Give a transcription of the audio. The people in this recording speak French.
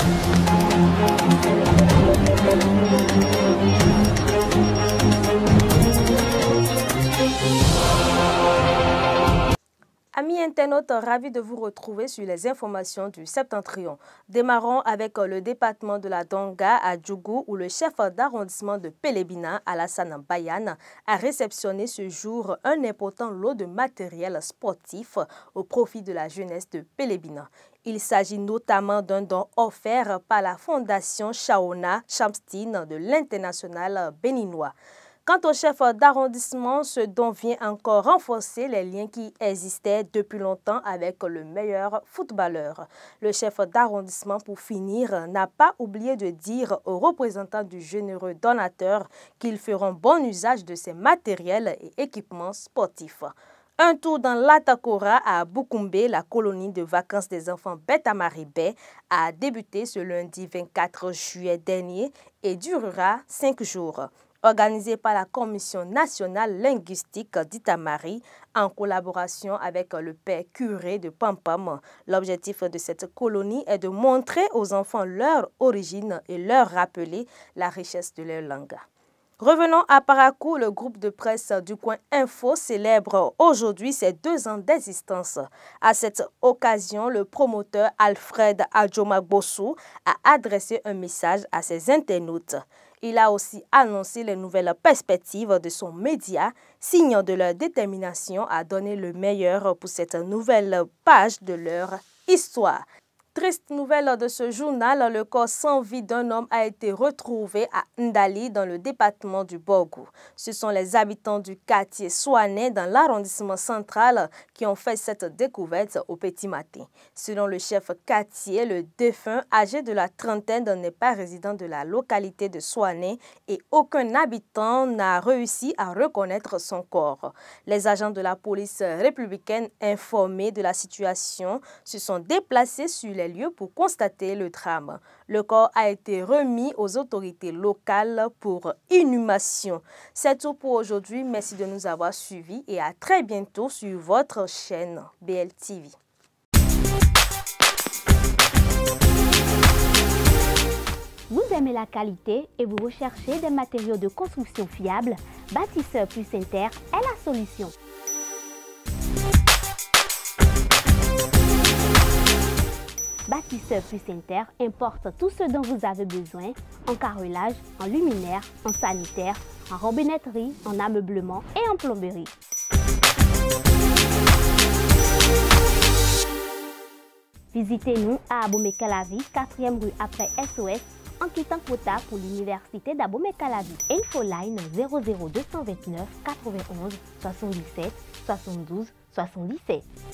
Amis internautes, ravis de vous retrouver sur les informations du Septentrion. Démarrons avec le département de la Donga à Djougou où le chef d'arrondissement de Pelébina, Alassane Bayane, a réceptionné ce jour un important lot de matériel sportif au profit de la jeunesse de Pelébina. Il s'agit notamment d'un don offert par la fondation Shaona Shamstin de l'international béninois. Quant au chef d'arrondissement, ce don vient encore renforcer les liens qui existaient depuis longtemps avec le meilleur footballeur. Le chef d'arrondissement, pour finir, n'a pas oublié de dire aux représentants du généreux donateur qu'ils feront bon usage de ces matériels et équipements sportifs. Un tour dans l'Atakora à Boukoumbe, la colonie de vacances des enfants Beta-Maribé, a débuté ce lundi 24 juillet dernier et durera 5 jours. Organisé par la Commission nationale linguistique d'Itamari en collaboration avec le père curé de Pampam. L'objectif de cette colonie est de montrer aux enfants leur origine et leur rappeler la richesse de leur langue. Revenons à Parakou, le groupe de presse du coin Info célèbre aujourd'hui ses 2 ans d'existence. À cette occasion, le promoteur Alfred Adjomagbossou a adressé un message à ses internautes. Il a aussi annoncé les nouvelles perspectives de son média, signe de leur détermination à donner le meilleur pour cette nouvelle page de leur histoire. Triste nouvelle de ce journal, le corps sans vie d'un homme a été retrouvé à Ndali dans le département du Borgou. Ce sont les habitants du quartier Soané dans l'arrondissement central qui ont fait cette découverte au petit matin. Selon le chef quartier, le défunt âgé de la trentaine n'est pas résident de la localité de Soané et aucun habitant n'a réussi à reconnaître son corps. Les agents de la police républicaine informés de la situation se sont déplacés sur les lieux pour constater le drame. Le corps a été remis aux autorités locales pour inhumation. C'est tout pour aujourd'hui. Merci de nous avoir suivis et à très bientôt sur votre chaîne BLTV. Vous aimez la qualité et vous recherchez des matériaux de construction fiables? Bâtisseur Plus Inter est la solution. Bâtisseur Plus Inter importe tout ce dont vous avez besoin en carrelage, en luminaire, en sanitaire, en robinetterie, en ameublement et en plomberie. Visitez-nous à Abomey-Calavi, 4e rue après SOS, en quittant Kota pour l'université d'Abomey-Calavi. Infoline 00229 91 77 72 77.